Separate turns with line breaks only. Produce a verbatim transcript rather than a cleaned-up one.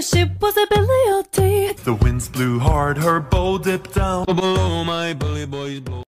ship was a Billy O' Tea.
The winds blew hard, her bow dipped down
Below my bully boys blow.